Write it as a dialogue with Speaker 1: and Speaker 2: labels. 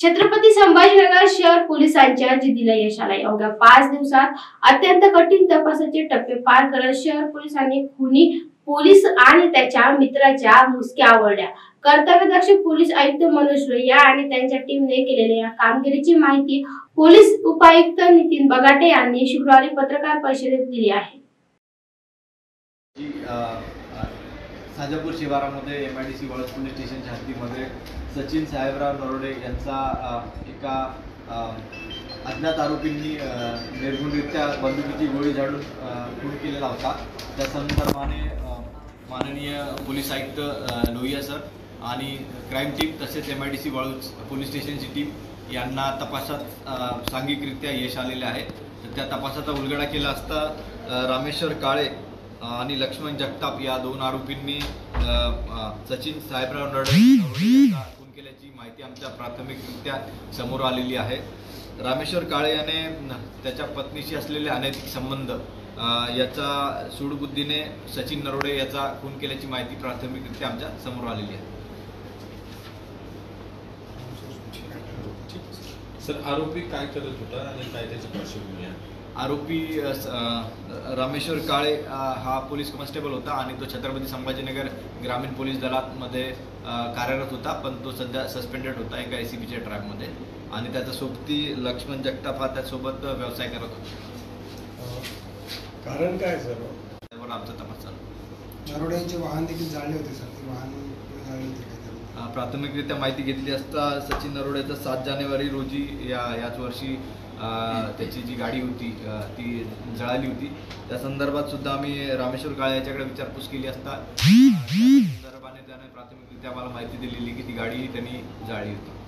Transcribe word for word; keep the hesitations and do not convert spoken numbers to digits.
Speaker 1: छत्रपती संभाजीनगर शहर पोलिसांच्या जिद्दीला यश आलंय। अवघ्या पाच दिवसात अत्यंत कठीण तपासाचे टप्पे पार करत शहर पोलिसांनी खुनी पोलीस आणि त्याच्या मित्राच्या मुसक्या आवळल्या। कर्तव्यदक्ष पोलीस आयुक्त मनोज लोहिया आणि त्यांच्या टीमने केलेल्या या कामगिरीची माहिती पोलीस उपायुक्त नितीन बगाटे यांनी शुक्रवारी पत्रकार परिषदेत दिली आहे।
Speaker 2: साजापूर शिवारामध्ये एमआयडीसी वाळूज पोलीस स्टेशनच्या हद्दीमध्ये सचिन साहेबराव नरोडे यांचा एका अज्ञात आरोपींनी निर्गुणरित्या बंदुकीची गोळी झाडून खून केलेला होता। त्या संदर्भाने माननीय पोलीस आयुक्त लोहिया सर आणि क्राईम टीम तसेच एमआयडीसी वाळूज पोलीस स्टेशनची टीम यांना तपासात सांघिकरित्या यश आलेले आहे। त्या तपासाचा उलगडा केला असता रामेश्वर काळे आणि लक्ष्मण जगताप या दोन आरोपींनी सचिन साहेबराव नरोडे यांचा खून केल्याची माहिती आमच्या प्राथमिकरित्या समोर आलेली आहे। रामेश्वर काळे याने त्याच्या पत्नीशी असलेले अनैतिक संबंध याचा सूडबुद्धीने सचिन नरोडे याचा खून केल्याची माहिती प्राथमिकरित्या आमच्या समोर आलेली आहे।
Speaker 3: सर, आरोपी काय करत होता आणि काय त्याची पार्श्वभूमी आहे?
Speaker 2: आरोपी रामेश्वर काळे हा पोलीस कॉन्स्टेबल होता आणि तो छत्रपती संभाजीनगर ग्रामीण पोलीस दलामध्ये कार्यरत होता, पण तो सध्या सस्पेंडेड होता एका एसीबीच्या ट्रॅकमध्ये आणि त्याचा सोबती लक्ष्मण जगताप हा त्यासोबत व्यवसाय करत होता।
Speaker 3: कारण काय सर?
Speaker 2: त्यावर आमचा तपास चालू।
Speaker 4: नरोड्यांचे वाहन देखील जाळले होते सर, ते वाहन जाळले होते काय?
Speaker 2: प्राथमिकरित्या माहिती घेतली असता सचिन नरोडेचा सात जानेवारी रोजी या याच वर्षी त्याची जी गाडी होती ती जळाली होती। त्या संदर्भात सुद्धा आम्ही रामेश्वर काळे याच्याकडे विचारपूस केली असता संदर्भाने त्याने प्राथमिकरित्या आम्हाला माहिती दिलेली की ती गाडी त्यांनी जाळली होती।